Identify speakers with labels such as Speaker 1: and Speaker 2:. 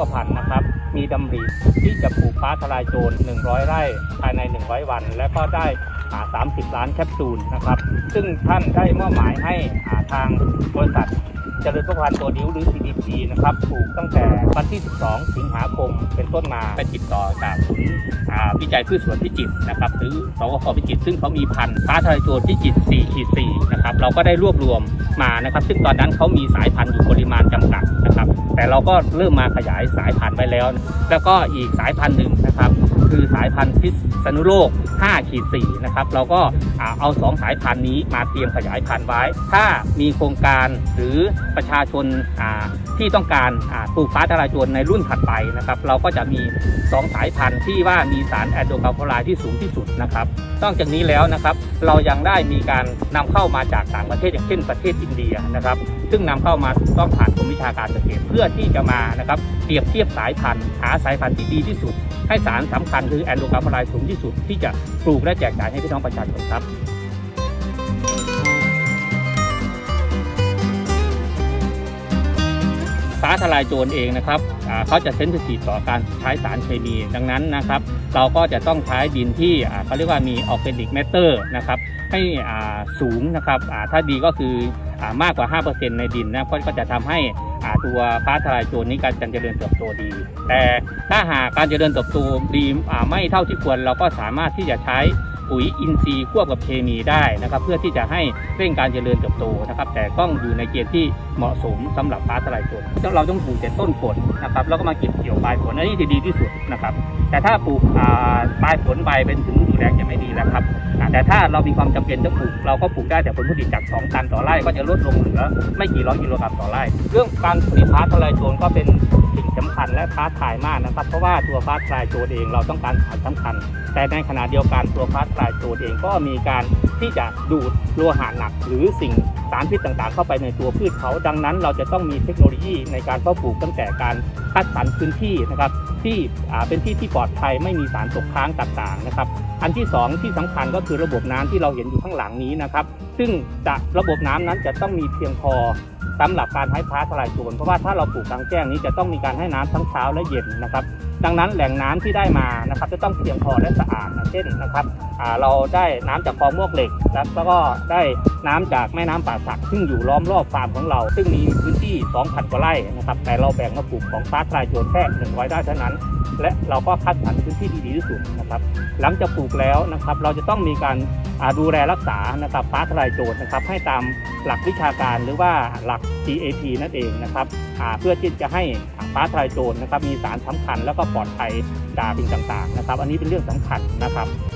Speaker 1: กพันธ์นะครับมีดำริที่จะปลูกฟ้าทลายโจร100 ไร่ภายใน100 วันและก็ได้30 ล้านแคปซูลนะครับซึ่งท่านได้มอบหมายให้ทางบริษัทเจริญพกพันธ์ตัวดิ้วหรือ CDC นะครับปลูกตั้งแต่วันที่12 สิงหาคมเป็นต้นมาไปติดต่อจากศูนย์วิจัยพืชสวนพิจิตรนะครับหรือสกข.พิจิตรซึ่งเขามีพันธุ์ฟ้าทลายโจรพิจิตร 4-4 นะครับเราก็ได้รวบรวมมานะครับซึ่งตอนนั้นเขามีสายพันธุ์อยู่ปริมาณจำกัดนะครับแต่เราก็เริ่มมาขยายสายพันธุ์ไปแล้วแล้วก็อีกสายพันธุ์หนึ่งนะครับคือสายพันธุ์พิษณุโลก 5-4 นะครับเราก็เอา2 สายพันธุ์นี้มาเตรียมขยายพันธุ์ไว้ถ้ามีโครงการหรือประชาชนที่ต้องการปลูกฟ้าทลายโจรในรุ่นถัดไปนะครับเราก็จะมี2 สายพันธุ์ที่ว่ามีสารแอนโดคาโพไลด์ที่สูงที่สุดนะครับนอกจากนี้แล้วนะครับเรายังได้มีการนำเข้ามาจากต่างประเทศอย่างเช่นประเทศอินเดียนะครับซึ่งนำเข้ามาต้องผ่านกรมวิชาการเกษตรเพื่อที่จะมานะครับเปรียบเทียบสายพันธุ์หาสายพันธุ์ที่ดีที่สุดให้สารสำคัญคือแอนโดคาโพไลด์สูงที่สุดที่จะปลูกและแจกจ่ายให้พี่น้องประชาชนครับฟ้าทลายโจรเองนะครับเขาจะเซนซิทีฟต่อการใช้สารเคมีดังนั้นนะครับเราก็จะต้องใช้ดินที่เขาเรียกว่ามีออร์แกนิกแมตเตอร์นะครับให้สูงนะครับถ้าดีก็คือมากกว่า 5% ในดินนะก็จะทำให้ตัวฟ้าทลายโจรนี้การเจริญเติบโตดีแต่ถ้าหากการเจริญเติบโตดีไม่เท่าที่ควรเราก็สามารถที่จะใช้ปุ๋ยอินทรีย์ควบกับเคมีได้นะครับเพื่อที่จะให้เร่งการเจริญเติบโตนะครับแต่ต้องอยู่ในเกณฑ์ที่เหมาะสมสำหรับฟ้าทลายโจรเราต้องปลูกแต่ต้นผลนะครับแล้วก็มาเก็บเกี่ยวปลายผลอันนี้จะดีที่สุดนะครับแต่ถ้าปลูกปลายผลใบเป็นถึงฤดูแล้งจะไม่ดีแล้วครับแต่ถ้าเรามีความจำเป็นจะปลูกเราก็ปลูกได้แต่ผลผลิตจาก2 ตันต่อไร่ก็จะลดลงเหลือไม่กี่ร้อยกิโลกรัมต่อไร่เรื่องการผลิตฟ้าทลายโจรก็เป็นสิ่งสำคัญและท้าทายมากนะครับเพราะว่าตัวฟ้าทลายโจรเองเราต้องการสารสำคัญแต่ในขณะเดียวกันตัวฟ้าทลายโจรเองก็มีการที่จะดูดโลหะหนักหรือสิ่งสารพิษต่างๆเข้าไปในตัวพืชเขาดังนั้นเราจะต้องมีเทคโนโลยีในการเพาะปลูกตั้งแต่การคัดสรรพื้นที่นะครับที่เป็นที่ที่ปลอดภัยไม่มีสารตกค้างต่างๆนะครับอันที่2ที่สำคัญก็คือระบบน้ำที่เราเห็นอยู่ข้างหลังนี้นะครับซึ่งระบบน้ำนั้นจะต้องมีเพียงพอสำหรับการให้ฟ้าทลายโจรเพราะว่าถ้าเราปลูกกลางแจ้งนี้จะต้องมีการให้น้ำทั้งเช้าและเย็นนะครับดังนั้นแหล่งน้ำที่ได้มานะครับจะต้องเพียงพอและสะอาดเช่นนะครับเราได้น้ำจากคลองมวกเหล็กแล้วก็ได้น้ำจากแม่น้ำป่าสักซึ่งอยู่ล้อมรอบฟาร์มของเราซึ่งมีพื้นที่ 2,000 กว่าไร่นะครับแต่เราแบ่งมาปลูกของฟ้าทลายโจรแค่100 ไร่เท่านั้นและเราก็คัดสรรพื้นที่ที่ดีที่สุดนะครับหลังจากปลูกแล้วนะครับเราจะต้องมีการดูแลรักษานะครับฟ้าทลายโจรนะครับให้ตามหลักวิชาการหรือว่าหลัก GAP นั่นเองนะครับเพื่อที่จะให้ฟ้าทลายโจรนะครับมีสารสำคัญแล้วก็ปลอดภัยจากสิ่งต่างๆนะครับอันนี้เป็นเรื่องสำคัญนะครับ